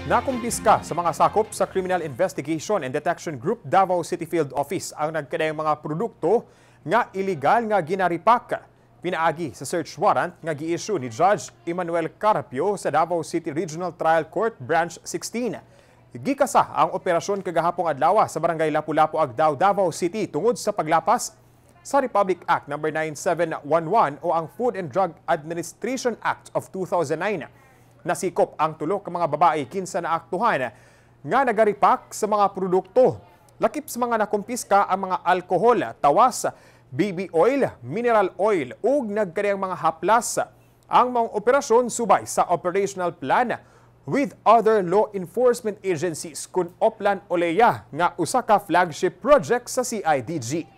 Nakumpiska sa mga sakop sa Criminal Investigation and Detection Group Davao City Field Office ang nagkadaiyang mga produkto nga iligal nga ginaripak. Pinaagi sa search warrant nga gi-issue ni Judge Emmanuel Carapio sa Davao City Regional Trial Court Branch 16. Gikasa ang operasyon kagahapong adlaw sa Barangay Lapu-Lapu, Agdao, Davao City tungod sa paglapas sa Republic Act No. 9711 o ang Food and Drug Administration Act of 2009. Nasikop ang tulo ka mga babae kinsa na aktuhan nga nagaripak sa mga produkto. Lakip sa mga nakumpiska ang mga alkohol, tawas, baby oil, mineral oil ug nagkadayang mga haplas. Ang mga operasyon subay sa operational plan with other law enforcement agencies kun Oplan Oleya nga usa ka flagship project sa CIDG.